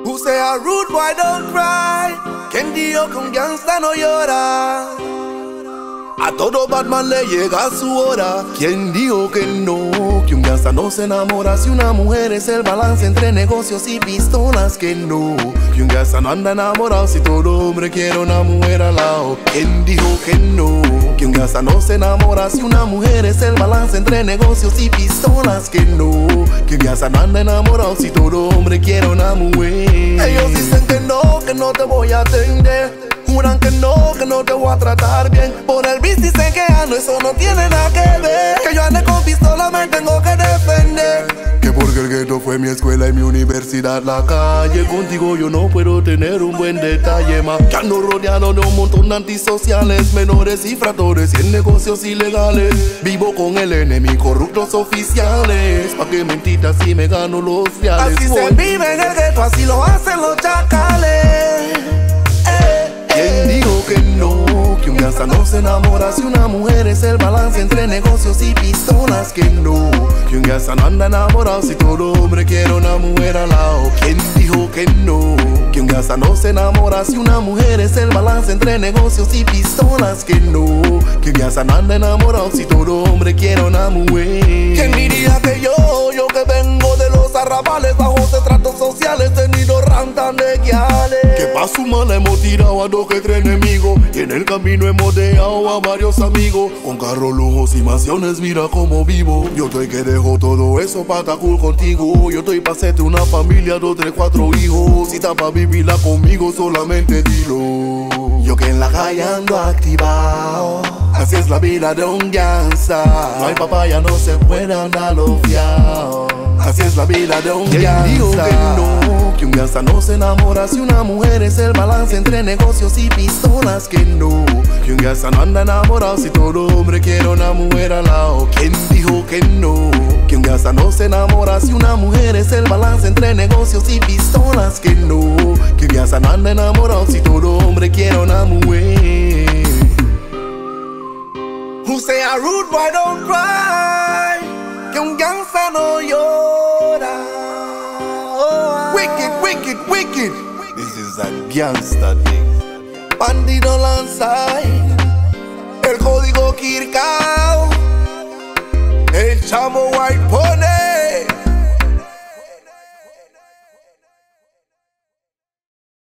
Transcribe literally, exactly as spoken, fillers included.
Who say a rude boy don't cry? ¿Quién dijo que un gangsta no llora? A todo Batman le llega su hora. ¿Quién dijo que no? Que un gangsta no se enamora. Si una mujer es el balance entre negocios y pistolas. Que no, que un gangsta no anda enamorado. Si todo hombre quiere una mujer al lado. ¿Quién dijo que no? Que un gangsta no se enamora. Si una mujer es el balance entre negocios y pistolas. Que no, que un gangsta no anda enamorado. Si todo hombre quiere una mujer. Ellos dicen que no, que no te voy a atender. Juran que no, que no te voy a tratar bien. Por el bis dicen que ando, eso no tiene nada que ver. Que yo ande con pistola, me tengo que defender. Que porque el gueto fue mi escuela y mi universidad, la calle. Contigo yo no puedo tener un buen detalle más. Que ando rodeado de un montón de antisociales, menores y fratores y en negocios ilegales. Vivo con el enemigo, corruptos oficiales. Pa' que mentitas si me gano los reales. Así se vive en el gueto, así lo hacen los chacales. ¿Quién dijo que no? Que un gangsta no se enamora. Si una mujer es el balance entre negocios y pistolas. Que no, que un gangsta no anda enamorado. Si todo hombre quiere una mujer al lado. ¿Quién dijo que no? Que un gangsta no se enamora. Si una mujer es el balance entre negocios y pistolas. Que no, que un gangsta no anda enamorado. Si todo hombre quiere una mujer. ¿Quién diría que yo, yo que vengo de los arrabales, bajos de tratos sociales, tenido rantan de guiales? Que pa' su mala hemos tirado a dos que tres enemigos y en el camino hemos dejado a varios amigos. Con carros, lujos y mansiones, mira cómo vivo. Yo estoy que dejo todo eso pa' estar cool contigo. Yo estoy pa' hacerte una familia, dos, tres, cuatro hijos. Si está pa' vivirla conmigo, solamente dilo. Yo que en la calle ando activado. Así es la vida de un gangsta. No hay papaya, no se puede andar fiado. Así es la vida de un gangsta. Digo que no, que un gangsta no se enamora. Si una mujer es el balance entre negocios y pistolas. Que no, que un gangsta no anda enamorado. Si todo hombre quiere una mujer al lado. ¿Quién dijo que no? Que un gangsta no se enamora. Si una mujer es el balance entre negocios y pistolas. Que no, que un gangsta no anda enamorado. Si todo hombre quiere una mujer. Who say a rude boy don't cry? Que un gangsta no llora. Oh, wicked, wicked, wicked. This is a gangsta thing. Bandido Lanzai, el código Kirkao, el chamo White Pony.